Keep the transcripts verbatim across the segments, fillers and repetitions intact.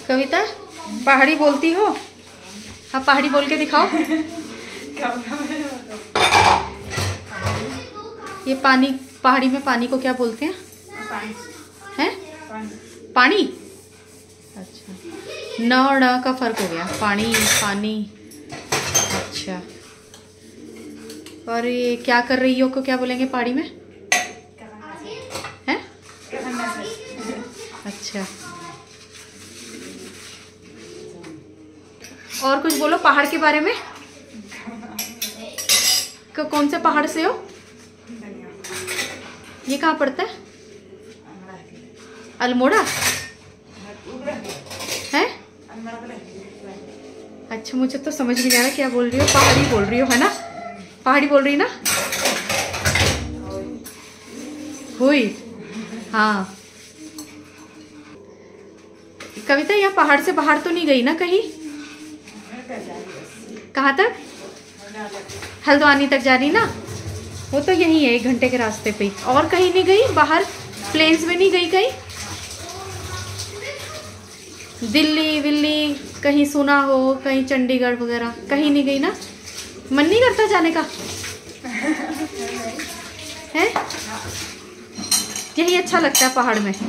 कविता पहाड़ी बोलती हो? हाँ पहाड़ी बोल के दिखाओ। ये पानी, पहाड़ी में पानी को क्या बोलते हैं? हैं? पानी। अच्छा, न और ण का फर्क हो गया, पानी पानी। अच्छा, और ये क्या कर रही हो को क्या बोलेंगे पहाड़ी में? हैं? अच्छा, और कुछ बोलो पहाड़ के बारे में। कौन से पहाड़ से हो? ये कहाँ पड़ता है? अल्मोड़ा है? अच्छा, मुझे तो समझ नहीं आ रहा क्या बोल रही हो। पहाड़ी बोल रही हो है ना? पहाड़ी बोल रही ना? हुई। हाँ कविता, यहाँ पहाड़ से बाहर तो नहीं गई ना कहीं? कहाँ तक? हल्द्वानी तक जा रही ना? वो तो यही है, एक घंटे के रास्ते पे। और कहीं नहीं गई बाहर? प्लेन्स में नहीं गई कहीं? दिल्ली विल्ली कहीं सुना हो, कहीं चंडीगढ़ वगैरह कहीं नहीं गई ना? मन नहीं करता जाने का है? यही अच्छा लगता है पहाड़ में।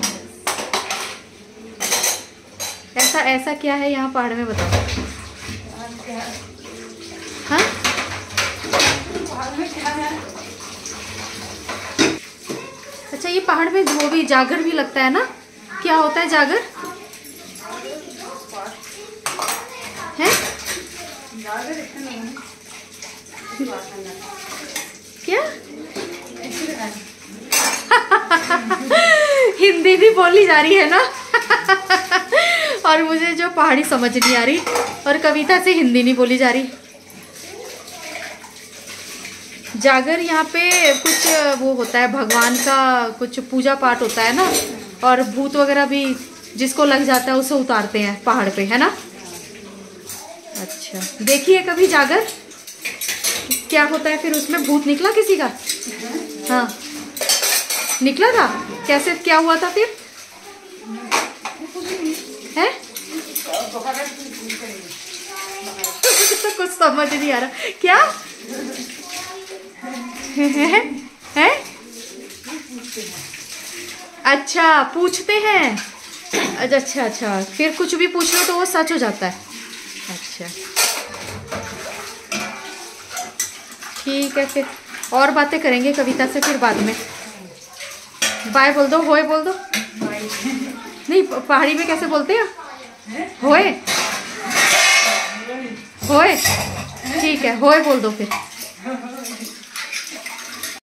ऐसा ऐसा क्या है यहाँ पहाड़ में, बताओ। हाँ अच्छा, ये पहाड़ में वो भी जागर भी लगता है ना? क्या होता है जागर? है क्या? हिंदी भी बोली जा रही है ना? और मुझे जो पहाड़ी समझ नहीं आ रही, और कविता से हिंदी नहीं बोली जा रही। जागर यहाँ पे कुछ वो होता है, भगवान का कुछ पूजा पाठ होता है ना, और भूत वगैरह भी जिसको लग जाता है उसे उतारते हैं पहाड़ पे, है ना? अच्छा, देखिए कभी जागर क्या होता है फिर? उसमें भूत निकला किसी का? हाँ निकला था। कैसे, क्या हुआ था फिर? है तो कुछ समझ नहीं आ रहा क्या है, है? अच्छा पूछते हैं। अच्छा अच्छा, फिर कुछ भी पूछ लो तो वो सच हो जाता है। अच्छा ठीक है, फिर और बातें करेंगे कविता से फिर बाद में। बाय बोल दो, होए बोल दो। नहीं, पहाड़ी में कैसे बोलते हैं? होए होए। ठीक है, होए बोल दो फिर।